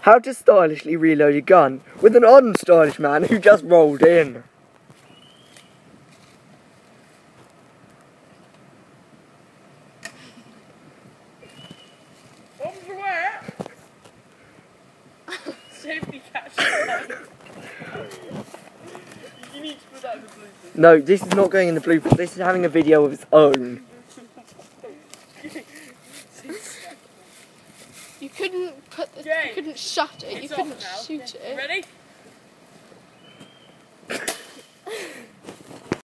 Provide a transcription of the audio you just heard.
How to stylishly reload a gun with an unstylish man who just rolled in. Safety catch. You need to put that in the bloopers. No, this is not going in the bloopers. This is having a video of its own. You couldn't put the, you couldn't shut it, you couldn't shoot it. Ready?